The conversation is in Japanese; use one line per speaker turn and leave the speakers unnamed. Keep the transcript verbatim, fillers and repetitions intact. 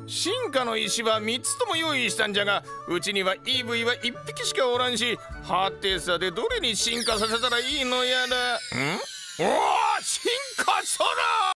進化の石はみっつとも用意したんじゃが、うちには イーブイ はいっぴきしかおらんし、はてさでどれに進化させたらいいのやら。んおお